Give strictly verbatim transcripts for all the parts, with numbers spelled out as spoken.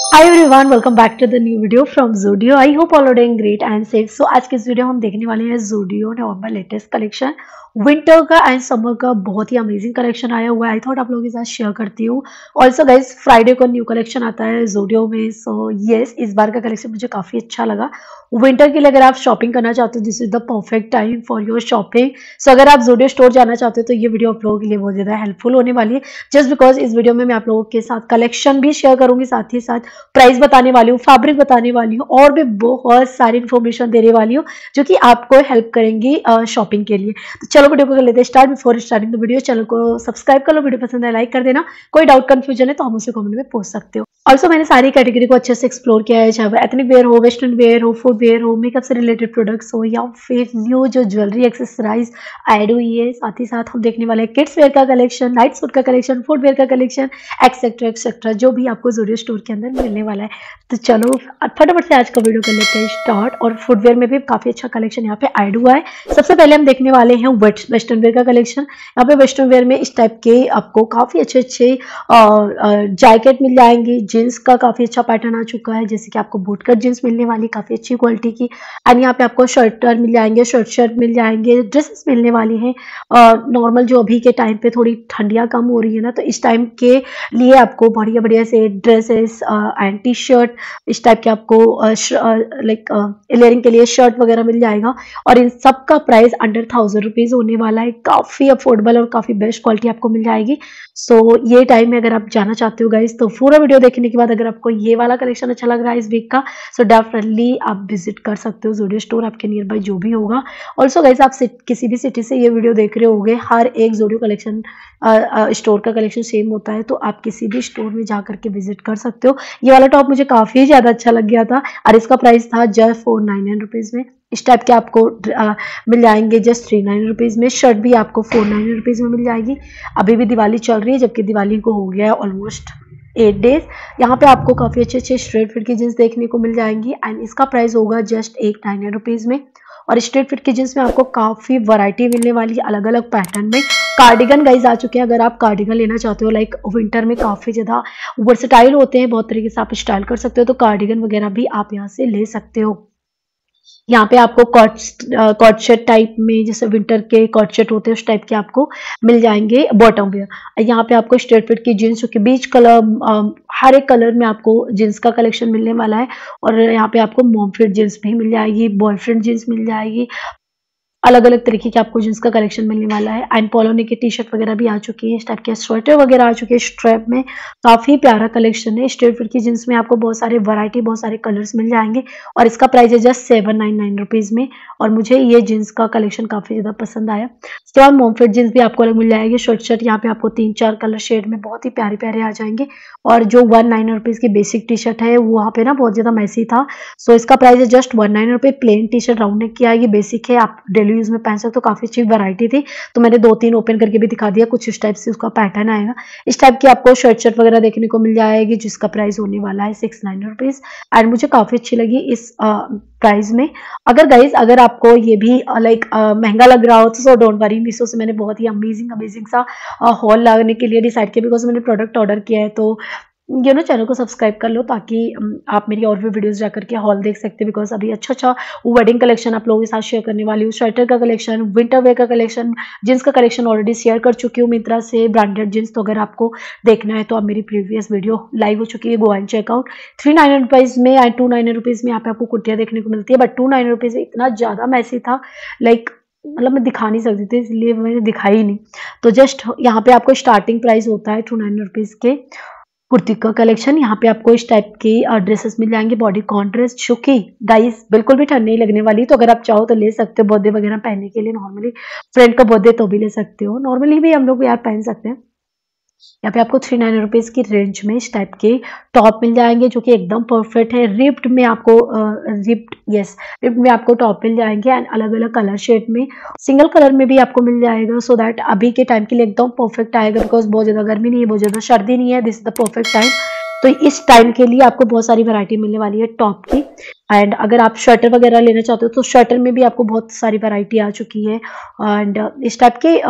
Hi everyone, welcome back to the new video from Zudio. I hope all are doing great and safe. So आज के इस video में हम देखने वाले हैं Zudio November latest collection winter का एंड समर का। बहुत ही अमेजिंग कलेक्शन आया हुआ है। आई थॉट आप लोगों के साथ शेयर करती हूँ। ऑल्सो गाइज, फ्राइडे को न्यू कलेक्शन आता है ज़ूडियो में। सो येस, इस बार का कलेक्शन मुझे काफ़ी अच्छा लगा। विंटर के लिए अगर आप शॉपिंग करना चाहते हो, this is the perfect time for your shopping. So अगर आप ज़ूडियो स्टोर जाना चाहते हो तो ये वीडियो आप लोगों के लिए बहुत ज़्यादा हेल्पफुल होने वाली है। जस्ट बिकॉज इस वीडियो में मैं आप लोगों के साथ कलेक्शन भी शेयर करूंगी, साथ ही साथ प्राइस बताने वाली हूँ, फैब्रिक बताने वाली हूँ और भी बहुत सारी इन्फॉर्मेशन देने वाली हूँ जो कि आपको हेल्प करेंगी शॉपिंग के लिए। तो चलो वीडियो को कर लेते हैं start. Before starting the video, channel को सब्सक्राइब कर लो, वीडियो पसंद है लाइक कर देना। कोई डाउट कंफ्यूजन है तो हम उसे कमेंट में पूछ सकते हो। ऑल्सो मैंने सारी कैटेगरी को अच्छे से एक्सप्लोर किया है, चाहे वो एथनिक वेयर हो, वेस्टर्न वेयर हो, फूड वेयर हो, मेकअप से रिलेटेड प्रोडक्ट्स हो या फिर न्यू जो ज्वेलरी एक्सेसरीज ऐड हुई है। साथ ही साथ हम देखने वाले हैं किड्स वेयर का कलेक्शन, नाइट सूट का कलेक्शन, फूड वेयर का कलेक्शन, एक्सेट्रा एक्सेट्रा, जो भी आपको ज़ूडियो स्टोर के अंदर मिलने वाला है। तो चलो फटाफट से आज का वीडियो कर लेते हैं स्टार्ट। और फुटवेयर में भी काफी अच्छा कलेक्शन यहाँ पे ऐड हुआ है। सबसे पहले हम देखने वाले हैं वेस्टर्न वेयर का कलेक्शन। यहाँ पे वेस्टर्न वेयर में इस टाइप के आपको काफी अच्छे अच्छे जैकेट मिल जाएंगे। जींस का काफी अच्छा पैटर्न आ चुका है, जैसे कि आपको बूट कट जींस मिलने वाली काफी अच्छी क्वालिटी की। एंड यहाँ पे आपको शर्टर मिल जाएंगे, शर्ट शर्ट मिल जाएंगे, ड्रेसेस मिलने वाली हैं नॉर्मल। जो अभी के टाइम पे थोड़ी ठंडियां कम हो रही है ना, तो इस टाइम के लिए आपको बढ़िया बढ़िया से ड्रेसेस एंड टी शर्ट, इस टाइप के आपको लाइक लेयरिंग के लिए शर्ट वगैरह मिल जाएगा। और इन सब का प्राइस अंडर थाउजेंड रुपीज होने वाला है। काफी अफोर्डेबल और काफी बेस्ट क्वालिटी आपको मिल जाएगी। सो so, ये टाइम में अगर आप जाना चाहते हो गाइज, तो पूरा वीडियो देखने के बाद अगर आपको ये वाला कलेक्शन अच्छा लग रहा है इस वीक का, सो डेफिनेटली आप विजिट कर सकते हो ज़ूडियो स्टोर, आपके नियर बाई जो भी होगा। ऑल्सो गाइज, आप किसी भी सिटी से ये वीडियो देख रहे होगे, हर एक ज़ूडियो कलेक्शन स्टोर का कलेक्शन सेम होता है, तो आप किसी भी स्टोर में जा करके विजिट कर सकते हो। ये वाला टॉप मुझे काफी ज्यादा अच्छा लग गया था और इसका प्राइस था just four nine nine rupees में। इस टाइप के आपको आ, मिल जाएंगे जस्ट थ्री नाइन रुपीज में। शर्ट भी आपको फोर नाइन रुपीज में मिल जाएगी। अभी भी दिवाली चल रही है, जबकि दिवाली को हो गया है ऑलमोस्ट एट डेज। यहाँ पे आपको काफी अच्छे अच्छे स्ट्रेट फिट की जींस देखने को मिल जाएंगी एंड इसका प्राइस होगा just eight nine nine rupees में। और स्ट्रेट फिट की जींस में आपको काफी वैरायटी मिलने वाली है अलग अलग पैटर्न में। कार्डिगन गाइज आ चुके हैं। अगर आप कार्डिगन लेना चाहते हो, लाइक विंटर में काफी ज्यादा वर्सेटाइल होते हैं, बहुत तरीके से आप स्टाइल कर सकते हो, तो कार्डिगन वगैरह भी आप यहाँ से ले सकते हो। यहाँ पे आपको कॉट कॉट शर्ट टाइप में, जैसे विंटर के कॉट शर्ट होते हैं उस टाइप के आपको मिल जाएंगे बॉटम वेयर। यहाँ पे आपको स्ट्रेट फिट की जींस, जो कि बीच कलर, हर एक कलर में आपको जींस का कलेक्शन मिलने वाला है। और यहाँ पे आपको मॉम फिट जींस भी मिल जाएगी, बॉयफ्रेंड जींस मिल जाएगी, अलग अलग तरीके के आपको जींस का कलेक्शन मिलने वाला है। एंड पोलोने की टी शर्ट वगैरह भी आ चुकी है, इस टाइप के स्वेटर वगैरह आ चुके हैं स्ट्रैप में। काफी प्यारा कलेक्शन है। स्ट्रेट फिट की जींस में आपको बहुत सारे वैरायटी, बहुत सारे कलर्स मिल जाएंगे और इसका प्राइस है just seven nine nine rupees में। और मुझे ये जींस का कलेक्शन काफी ज्यादा पसंद आया। उसके बाद मॉम फिट जींस भी आपको अलग मिल जाएगी। शर्ट शर्ट यहाँ पे आपको तीन चार कलर शेड में बहुत ही प्यारे प्यारे आ जाएंगे। और जो वन नाइन रुपीज की बेसिक टी शर्ट है, वो वहाँ पे ना बहुत ज्यादा मैसी था, सो इसका प्राइस है जस्ट वन नाइन रुपए। Plain T shirt round neck की आएगी, बेसिक है, आप डेली यूज में पहन सकते हो। काफी अच्छी वैरायटी थी, तो मैंने दो तीन ओपन करके भी दिखा दिया। कुछ इस टाइप से उसका पैटर्न आएगा। इस टाइप की आपको शर्ट शर्ट वगैरह देखने को मिल जाएगी, जिसका प्राइस होने वाला है सिक्स नाइन रुपीज। एंड मुझे काफी अच्छी लगी इस प्राइस में। अगर गाइज, अगर आपको ये भी लाइक महंगा लग रहा हो तो सो डोंट वरी, मीशो से मैंने बहुत ही अमेजिंग अमेजिंग सा हॉल लगाने के लिए डिसाइड किया, बिकॉज मैंने प्रोडक्ट ऑर्डर किया है। तो यू नो चैनल को सब्सक्राइब कर लो, ताकि आप मेरी और भी वीडियोस जाकर के हॉल देख सकते हैं। बिकॉज अभी अच्छा अच्छा वेडिंग कलेक्शन आप लोगों के साथ शेयर करने वाली हूँ। स्वेटर का कलेक्शन, विंटर वेयर का कलेक्शन, जींस का कलेक्शन ऑलरेडी शेयर कर चुकी हूँ मिंत्रा से, ब्रांडेड जींस। तो अगर आपको देखना है तो आप मेरी प्रीवियस वीडियो लाइव हो चुकी है, go and checkout. Three nine rupees में एंड टू नाइन रुपीज में यहाँ पे आपको कुर्तियां देखने को मिलती है, बट टू नाइन रुपीज इतना ज्यादा मैसी था, लाइक मतलब मैं दिखा नहीं सकती थी, इसलिए मैंने दिखाई नहीं। तो जस्ट यहाँ पे आपको स्टार्टिंग प्राइस होता है टू नाइन रुपीज के कुर्ती का कलेक्शन। यहाँ पे आपको इस टाइप की ड्रेसेस मिल जाएंगे, बॉडी कॉन ड्रेस, जो कि गाइस बिल्कुल भी ठंड नहीं लगने वाली। तो अगर आप चाहो तो ले सकते हो बर्थडे वगैरह पहनने के लिए। नॉर्मली फ्रेंड का बर्थडे तो भी ले सकते हो, नॉर्मली भी हम लोग यार पहन सकते हैं। यहाँ पे आपको थ्री नाइन रुपीज की रेंज में इस टाइप के टॉप मिल जाएंगे, जो कि एकदम परफेक्ट है। रिप्ड में आपको रिप्ड यस रिप्ड में आपको टॉप मिल जाएंगे एंड अलग अलग कलर शेड में, सिंगल कलर में भी आपको मिल जाएगा, सो so दैट अभी के टाइम के लिए एकदम परफेक्ट आएगा। बिकॉज बहुत ज्यादा गर्मी नहीं है, बहुत ज्यादा सर्दी नहीं है, this is the perfect time. तो इस टाइम के लिए आपको बहुत सारी वैरायटी मिलने वाली है टॉप की। एंड अगर आप शर्टर वगैरह लेना चाहते हो तो शर्टर में भी आपको बहुत सारी वैरायटी आ चुकी है। एंड इस टाइप के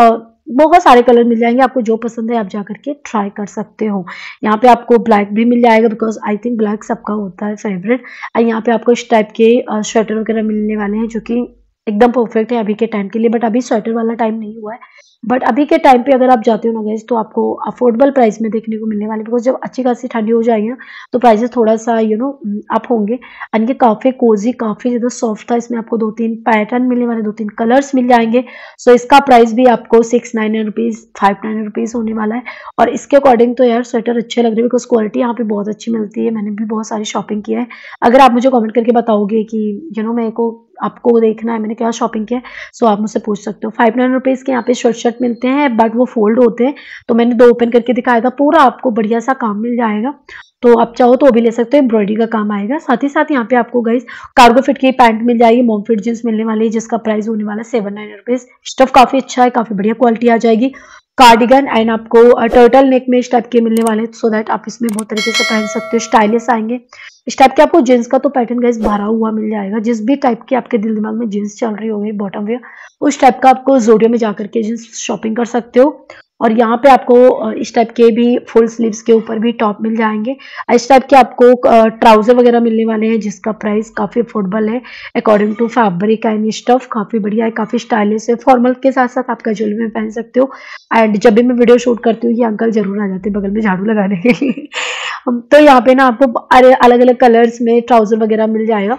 बहुत सारे कलर मिल जाएंगे, आपको जो पसंद है आप जा करके ट्राई कर सकते हो। यहाँ पे आपको ब्लैक भी मिल जाएगा, बिकॉज आई थिंक ब्लैक सबका होता है फेवरेट। और यहाँ पे आपको इस टाइप के स्वेटर वगैरह मिलने वाले हैं जो कि एकदम परफेक्ट है अभी के टाइम के लिए, बट अभी स्वेटर वाला टाइम नहीं हुआ है। बट अभी के टाइम पे अगर आप जाते हो ना गाइस, तो आपको अफोर्डेबल प्राइस में देखने को मिलने वाले, बिकॉज जब अच्छी खासी ठंडी हो जाएगी ना तो प्राइसेस थोड़ा सा यू नो अप होंगे। एंड ये काफी कोजी, काफी ज्यादा सॉफ्ट था। इसमें आपको दो तीन पैटर्न मिलने वाले, दो तीन कलर्स मिल जाएंगे। सो इसका प्राइस भी आपको six nine rupees five nine rupees होने वाला है। और इसके अकॉर्डिंग तो यार स्वेटर अच्छे लग रहे हैं, बिकॉज क्वालिटी यहाँ पे बहुत अच्छी मिलती है। मैंने भी बहुत सारी शॉपिंग किया है। अगर आप मुझे कमेंट करके बताओगे कि यू नो मेरे को आपको देखना है मैंने क्या शॉपिंग किया है, सो आप मुझसे पूछ सकते हो। फाइव नाइन रुपीज के यहाँ पे शर्ट शर्ट मिलते हैं, बट वो फोल्ड होते हैं। तो मैंने दो ओपन करके दिखाया था, पूरा आपको बढ़िया सा काम मिल जाएगा। तो आप चाहो तो वो भी ले सकते हो, एम्ब्रॉयडरी का काम आएगा। साथ ही साथ यहाँ पे आपको गाइस कार्गो फिट की पैंट मिल जाएगी, मॉम फिट जींस मिलने वाली है, जिसका प्राइस होने वाला है सेवन नाइन रुपीज। स्टफ काफी अच्छा है, काफी बढ़िया क्वालिटी आ जाएगी। कार्डिगन एंड आपको टर्टल नेक में इस टाइप के मिलने वाले हैं, सो दैट आप इसमें बहुत तरीके से पहन सकते हो, स्टाइलिश आएंगे। इस टाइप के आपको जींस का तो पैटर्न गाइस भरा हुआ मिल जाएगा। जिस भी टाइप की आपके दिल दिमाग में जींस चल रही होगी बॉटम वेयर, उस टाइप का आपको ज़ोडियो में जाकर के जींस शॉपिंग कर सकते हो। और यहाँ पे आपको इस टाइप के भी फुल स्लीव्स के ऊपर भी टॉप मिल जाएंगे। इस टाइप के आपको ट्राउजर वगैरह मिलने वाले हैं, जिसका प्राइस काफी अफोर्डेबल है according to fabric and stuff. काफी बढ़िया है, काफी स्टाइलिश है। फॉर्मल के साथ साथ आप कैजुअल में पहन सकते हो। एंड जब भी मैं वीडियो शूट करती हूँ ये अंकल जरूर आ जाते हैं बगल में झाड़ू लगाने के लिए। तो यहाँ पे ना आपको अलग अलग कलर्स में ट्राउजर वगैरह मिल जाएगा।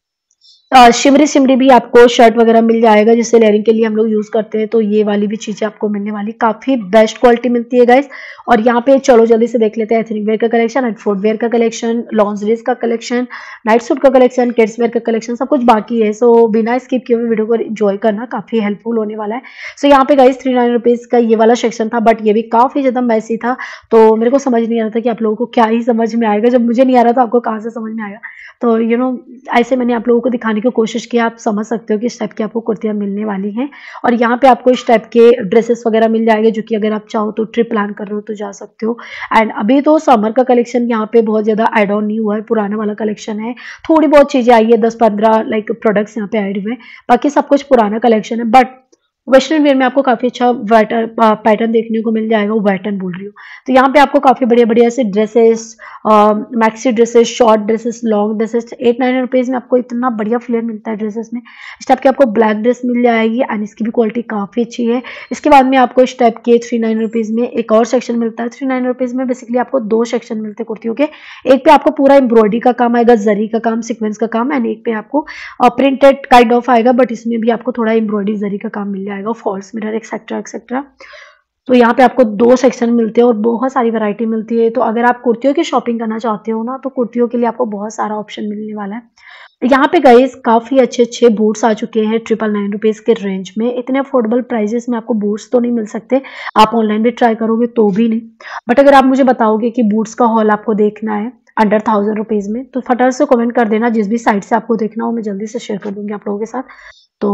शिमरी शिमरी भी आपको शर्ट वगैरह मिल जाएगा, जिससे लेयरिंग के लिए हम लोग यूज करते हैं। तो ये वाली भी चीजें आपको मिलने वाली, काफी बेस्ट क्वालिटी मिलती है गाइस। और यहाँ पे चलो जल्दी से देख लेते हैं एथनिक वेयर का कलेक्शन एंड फुटवेयर का कलेक्शन, लॉन्जरीज का कलेक्शन, नाइट सूट का कलेक्शन, किड्स वेयर का कलेक्शन, सब कुछ बाकी है। सो बिना स्किप किए हुए वीडियो को एंजॉय करना काफी हेल्पफुल होने वाला है। सो यहाँ पे गाइस थ्री नाइन रुपीज का ये वाला सेक्शन था, बट ये भी काफी ज्यादा मैसी था। तो मेरे को समझ नहीं आ रहा था कि आप लोगों को क्या ही समझ में आएगा। जब मुझे नहीं आ रहा तो आपको कहाँ से समझ में आएगा। तो यू नो ऐसे मैंने आप लोगों को दिखाने की कोशिश की, आप समझ सकते हो कि इस टाइप की आपको कुर्तियां मिलने वाली हैं। और यहाँ पे आपको इस टाइप के ड्रेसेस वगैरह मिल जाएंगे, जो कि अगर आप चाहो तो ट्रिप प्लान कर रहे हो तो जा सकते हो। एंड अभी तो समर का कलेक्शन यहाँ पे बहुत ज्यादा एड ऑन नहीं हुआ है, पुराना वाला कलेक्शन है। थोड़ी बहुत चीजें आई है, दस पंद्रह लाइक प्रोडक्ट्स यहाँ पे ऐड हुए हैं, बाकी सब कुछ पुराना कलेक्शन है। बट वेस्टर्न वेयर में आपको काफी अच्छा पैटर्न देखने को मिल जाएगा। वेस्टर्न बोल रही हूँ तो यहाँ पे आपको काफी बढ़िया बढ़िया से dresses, maxi dresses, short dresses, long dresses, eight nine rupees में आपको इतना बढ़िया फ्लेयर मिलता है ड्रेसेस में। इस टाइप के आपको ब्लैक ड्रेस मिल जाएगी एंड इसकी भी क्वालिटी काफी अच्छी है। इसके बाद में आपको इस टाइप के थ्री नाइन रुपीज में एक और सेक्शन मिलता है। थ्री नाइन रुपीज में बेसिकली आपको दो सेक्शन मिलते हैं कुर्तियों के। एक पे आपको पूरा एम्ब्रॉयडरी का काम आएगा, जरी का काम, सीक्वेंस का काम, एंड एक पे आपको प्रिंटेड काइंड ऑफ आएगा, बट इसमें भी आपको थोड़ा एम्ब्रॉयडरी जरी का काम मिल जाएगा, फॉल्स मिरर एक्सेट्रा एक्सेट्रा। तो यहाँ पे आपको दो सेक्शन मिलते हैं और बहुत सारी वैरायटी मिलती है। तो अगर आप कुर्तियों की शॉपिंग करना चाहते हो ना, तो कुर्तियों के लिए आपको बहुत सारा ऑप्शन मिलने वाला है। यहाँ पे गाइस काफी अच्छे अच्छे बूट्स आ चुके हैं ट्रिपल नाइन रुपीज के रेंज में। इतने अफोर्डेबल प्राइजेस में आपको बूट्स तो नहीं मिल सकते, आप ऑनलाइन भी ट्राई करोगे तो भी नहीं। बट अगर आप मुझे बताओगे कि बूट्स का हॉल आपको देखना है अंडर थाउजेंड रुपीज में, तो फटाफट से कमेंट कर देना, जिस भी साइट से आपको देखना हो मैं जल्दी से शेयर कर दूंगी आप लोगों के साथ। तो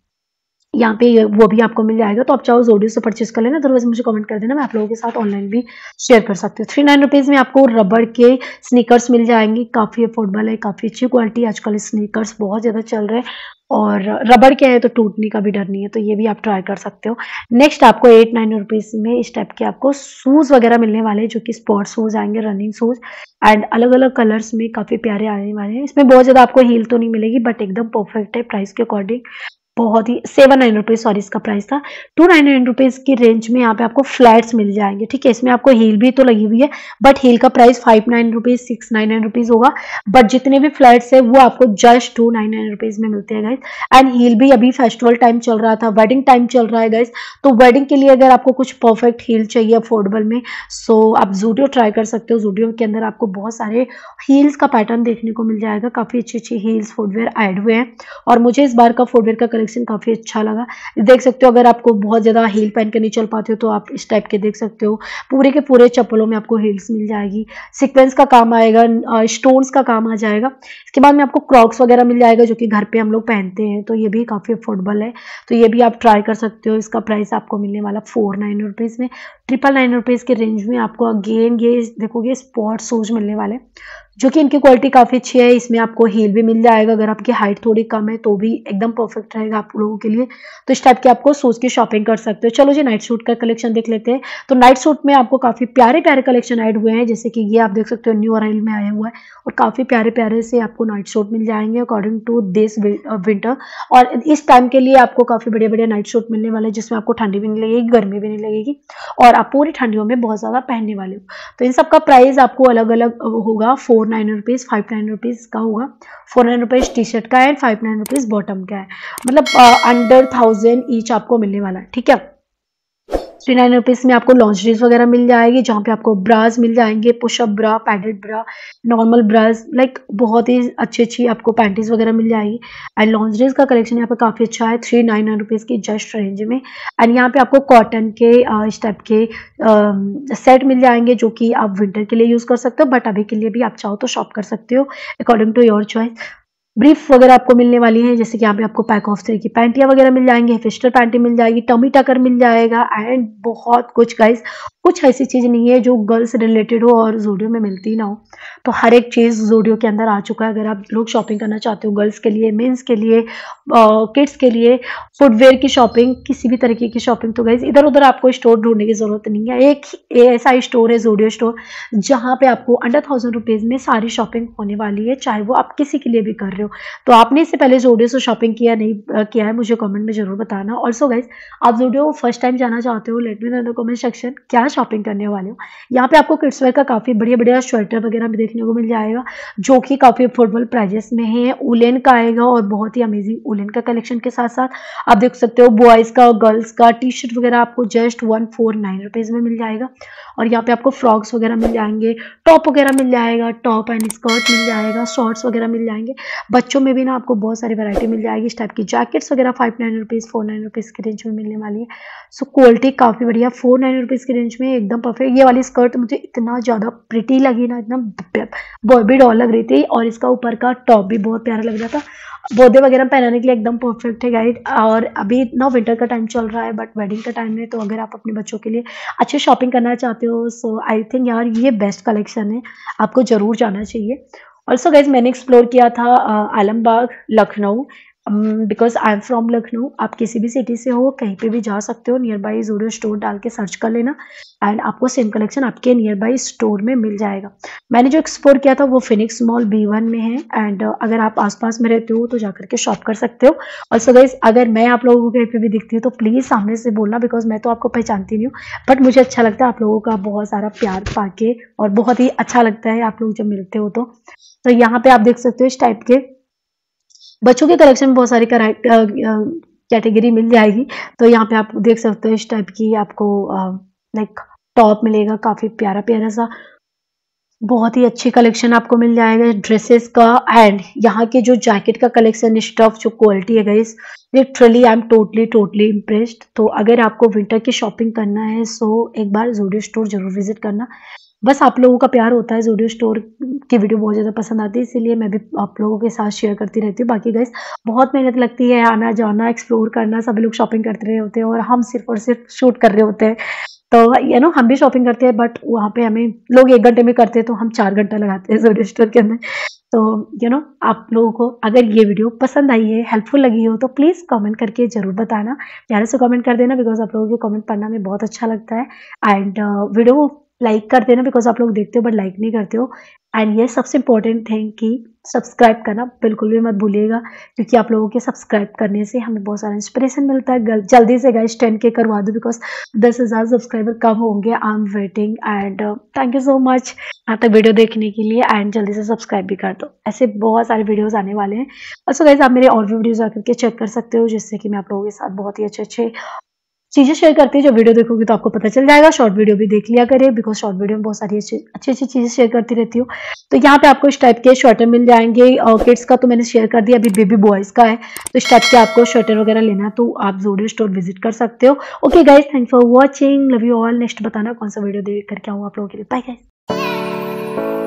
यहाँ पे वो भी आपको मिल जाएगा। तो आप चाहो ज़ोडियो से परचेज कर लेना, अदरवाइज मुझे कमेंट कर देना, मैं आप लोगों के साथ ऑनलाइन भी शेयर कर सकती हूँ। थ्री नाइन रुपीज़ में आपको रबड़ के स्नीकर्स मिल जाएंगे, काफ़ी अफोर्डेबल है, काफ़ी अच्छी क्वालिटी। आजकल स्नीकर्स बहुत ज़्यादा चल रहे हैं और रबड़ के है तो टूटने का भी डर नहीं है, तो ये भी आप ट्राई कर सकते हो। नेक्स्ट आपको एट नाइन रुपीज़ में इस टाइप के आपको शूज़ वगैरह मिलने वाले हैं, जो कि स्पोर्ट्स शूज़ आएंगे, रनिंग शूज़, एंड अलग अलग कलर्स में काफ़ी प्यारे आने वाले हैं। इसमें बहुत ज़्यादा आपको हील तो नहीं मिलेगी, बट एकदम परफेक्ट है प्राइस के अकॉर्डिंग। बहुत ही सेवन नाइन रुपीज सॉरी इसका प्राइस था। टू नाइन नाइन रुपीज की रेंज में यहाँ पे आपको फ्लैट्स मिल जाएंगे। ठीक है, इसमें आपको हील भी तो लगी हुई है, बट हील का price five nine rupees six nine nine rupees होगा। बट जितने भी फ्लैट्स है वो आपको just two nine nine rupees में मिलते हैं गाइस। एंड हील भी अभी फेस्टिवल टाइम चल रहा था, वेडिंग टाइम चल रहा है गाइस, तो वेडिंग के लिए अगर आपको कुछ परफेक्ट हील चाहिए अफोर्डेबल में, सो आप ज़ूडियो ट्राई कर सकते हो। ज़ूडियो के अंदर आपको बहुत सारे हील्स का पैटर्न देखने को मिल जाएगा, काफी अच्छी अच्छी हील्स फुटवेयर ऐड हुए हैं। और मुझे इस बार का फुटवेयर का कलेक्शन काफी अच्छा लगा। देख सकते हो, अगर आपको बहुत ज्यादा हील पहन के नहीं चल पाते हो तो आप इस टाइप के देख सकते हो। पूरे के पूरे चप्पलों में आपको हील्स मिल जाएगी, सीक्वेंस का काम आएगा, स्टोन्स का काम आ जाएगा। इसके बाद में आपको क्रॉक्स वगैरह मिल जाएगा, जो कि घर पे हम लोग पहनते हैं, तो ये भी काफी अफोर्डेबल है, तो ये भी आप ट्राई कर सकते हो। इसका प्राइस आपको मिलने वाला फोर नाइन रुपीज में। ट्रिपल नाइन रुपीज के रेंज में आपको अगेन ये देखोगे स्पोर्ट्स शूज मिलने वाले। जो कि इनकी क्वालिटी काफ़ी अच्छी है। इसमें आपको हील भी मिल जाएगा, अगर आपकी हाइट थोड़ी कम है तो भी एकदम परफेक्ट रहेगा आप लोगों के लिए। तो इस टाइप के आपको शूज़ की शॉपिंग कर सकते हो। चलो जी नाइट सूट का कलेक्शन देख लेते हैं। तो नाइट सूट में आपको काफ़ी प्यारे प्यारे कलेक्शन ऐड हुए हैं, जैसे कि ये आप देख सकते हो न्यू अराइवल में आया हुआ है और काफ़ी प्यारे प्यारे से आपको नाइट सूट मिल जाएंगे अकॉर्डिंग टू दिस विंटर। और इस टाइम के लिए आपको काफ़ी बढ़िया बढ़िया नाइट सूट मिलने वाले हैं, जिसमें आपको ठंडी भी नहीं लगेगी, गर्मी भी नहीं लगेगी और आप पूरी ठंडियों में बहुत ज़्यादा पहनने वाले हो। तो इन सब का प्राइस आपको अलग अलग होगा। Four nine rupees five nine rupees का होगा। Four nine rupees T shirt का है and five nine rupees bottom का है, मतलब अंडर थाउजेंड ईच आपको मिलने वाला है, ठीक है। थ्री नाइन रुपीज़ में आपको लॉन्जरीज वगैरह मिल जाएगी, जहाँ पे आपको ब्राज मिल जाएंगे, push up bra, padded bra, normal bras, like बहुत ही अच्छी अच्छी आपको पैंटीज वगैरह मिल जाएगी। एंड लॉन्जरीज का कलेक्शन यहाँ पे काफ़ी अच्छा है, थ्री नाइन नाइन रुपीज़ की जस्ट रेंज में। एंड यहाँ पे आपको कॉटन के इस टाइप के सेट मिल जाएंगे, जो कि आप विंटर के लिए यूज़ कर सकते हो, बट अभी के लिए भी आप चाहो तो शॉप कर सकते हो according to your choice. Brief वगैरह आपको मिलने वाली है, जैसे कि यहाँ पे आपको पैक ऑफ तरह की पैंटियाँ वगैरह मिल जाएंगे, फिस्टर पैंटी मिल जाएगी, टमी टकर मिल जाएगा एंड बहुत कुछ गाइस। कुछ ऐसी चीज़ नहीं है जो गर्ल्स रिलेटेड हो और ज़ूडियो में मिलती ना हो। तो हर एक चीज़ ज़ूडियो के अंदर आ चुका है। अगर आप लोग शॉपिंग करना चाहते हो गर्ल्स के लिए, मेंस के लिए, किड्स के लिए, फुटवेयर की शॉपिंग, किसी भी तरीके की शॉपिंग, तो गाइस इधर उधर आपको स्टोर ढूंढने की जरूरत नहीं है। एक ऐसा स्टोर है ज़ूडियो स्टोर, जहाँ पे आपको अंडर थाउजेंड रुपीज़ में सारी शॉपिंग होने वाली है, चाहे वो आप किसी के लिए भी कर रहे हो। तो आपने इससे पहले ज़ूडियो से शॉपिंग किया नहीं किया है, मुझे कमेंट में जरूर बताना। ऑल्सो गाइज आप ज़ूडियो फर्स्ट टाइम जाना चाहते हो, let me know in the comment section क्या शॉपिंग करने वाले हो। यहाँ पे आपको किड्स वेयर का काफ़ी बढ़िया बढ़िया स्वेटर वगैरह भी देखने को मिल जाएगा, जो कि काफ़ी अफोर्डेबल प्राइजेस में है। उलेन का आएगा और बहुत ही अमेजिंग उलेन का कलेक्शन के साथ साथ आप देख सकते हो बॉयज़ का, गर्ल्स का टी शर्ट वगैरह आपको just one four nine rupees में मिल जाएगा। और यहाँ पे आपको फ्रॉक्स वगैरह मिल जाएंगे, टॉप वगैरह मिल जाएगा, टॉप एंड स्कर्ट मिल जाएगा, शॉर्ट्स वगैरह मिल जाएंगे। बच्चों में भी ना आपको बहुत सारी वैरायटी मिल जाएगी। इस टाइप की जैकेट्स वगैरह five nine rupees four nine rupees की रेंज में मिलने वाली है। सो क्वालिटी काफ़ी बढ़िया, फोर नाइन रुपीज़ की रेंज में एकदम परफेक्ट। ये वाली स्कर्ट मुझे इतना ज़्यादा प्रिटी लगी ना, इतना बॉबी डॉल लग रही थी और इसका ऊपर का टॉप भी बहुत प्यारा लग रहा था। पौधे वगैरह पहनाने के लिए एकदम परफेक्ट है गाइड। और अभी ना विंटर का टाइम चल रहा है, बट वेडिंग का टाइम है, तो अगर आप अपने बच्चों के लिए अच्छी शॉपिंग करना चाहते हो, सो आई थिंक यार ये बेस्ट कलेक्शन है, आपको जरूर जाना चाहिए। ऑल्सो गाइज मैंने एक्सप्लोर किया था Alambagh, Lucknow, because I am from Lucknow. आप किसी भी सिटी से हो, कहीं पे भी जा सकते हो, नियर बाई ज़ूडियो स्टोर डाल के सर्च कर लेना एंड आपको सेम कलेक्शन आपके नियर बाई स्टोर में मिल जाएगा। मैंने जो एक्सप्लोर किया था वो फिनिक्स मॉल बी वन में है एंड uh, अगर आप आसपास में रहते हो तो जाकर के शॉप कर सकते हो। ऑल्सो गाइज अगर मैं आप लोगों को कहीं पे भी दिखती हूँ तो प्लीज़ सामने से बोलना, बिकॉज मैं तो आपको पहचानती नहीं हूँ, बट मुझे अच्छा लगता है आप लोगों का बहुत सारा प्यार पाके और बहुत ही अच्छा लगता है आप लोग जब मिलते हो। तो, तो यहाँ पे आप देख सकते हो इस टाइप के बच्चों के कलेक्शन में बहुत सारी कैटेगरी मिल जाएगी। तो यहाँ पे आप देख सकते हो इस टाइप की आपको लाइक टॉप मिलेगा, काफ़ी प्यारा प्यारा सा, बहुत ही अच्छी कलेक्शन आपको मिल जाएगा ड्रेसेस का। एंड यहाँ के जो जैकेट का कलेक्शन, स्टफ, जो क्वालिटी है guys, literally I am totally totally impressed. तो अगर आपको विंटर की शॉपिंग करना है सो एक बार ज़ूडियो स्टोर जरूर विजिट करना। बस आप लोगों का प्यार होता है, ज़ूडियो स्टोर की वीडियो बहुत ज़्यादा पसंद आती है, इसीलिए मैं भी आप लोगों के साथ शेयर करती रहती हूँ। बाकी गाइस बहुत मेहनत लगती है, आना जाना, एक्सप्लोर करना, सभी लोग शॉपिंग करते रहे होते हैं और हम सिर्फ और सिर्फ शूट कर रहे होते हैं। तो यू नो हम भी शॉपिंग करते हैं, बट वहाँ पे हमें लोग एक घंटे में करते हैं तो हम चार घंटा लगाते हैं ज़ूडियो स्टोर के अंदर। तो यू नो आप लोगों को अगर ये वीडियो पसंद आई है, हेल्पफुल लगी हो, तो प्लीज़ कमेंट करके ज़रूर बताना, प्यारे से कमेंट कर देना, बिकॉज आप लोगों के कमेंट पढ़ना में बहुत अच्छा लगता है। एंड वीडियो लाइक कर देना, बिकॉज आप लोग देखते हो बट लाइक नहीं करते हो। एंड ये सबसे इम्पोर्टेंट थिंग कि सब्सक्राइब करना बिल्कुल भी मत भूलिएगा, क्योंकि आप लोगों के सब्सक्राइब करने से हमें बहुत सारा इंस्पिरेशन मिलता है। जल्दी से गाइस टेन के करवा दो, बिकॉज दस हज़ार सब्सक्राइबर कम होंगे। I am waiting and thank you so much यहाँ तक वीडियो देखने के लिए। एंड जल्दी से सब्सक्राइब भी कर दो, ऐसे बहुत सारे वीडियोस आने वाले हैं। ऑल्सो गाइस आप मेरे और भी वीडियोस आकर के चेक कर सकते हो, जिससे कि मैं आप लोगों के साथ बहुत ही अच्छे अच्छे चीज़ें शेयर करती है। जो वीडियो देखोगे तो आपको पता चल जाएगा। शॉर्ट वीडियो भी देख लिया करें, बिकॉज शॉर्ट वीडियो में बहुत सारी अच्छी अच्छी अच्छी चीज़ें शेयर करती रहती हूँ। तो यहाँ पे आपको इस टाइप के स्वेटर मिल जाएंगे, और किड्स का तो मैंने शेयर कर दिया, अभी बेबी बॉयज़ का है। तो इस टाइप के आपको स्वेटर वगैरह लेना है तो आप ज़ूडियो स्टोर विजिट कर सकते हो। Okay guys, thanks for watching, love you all. Next बताना कौन सा वीडियो देख करके आऊँ आप लोगों के लिए। Bye guys.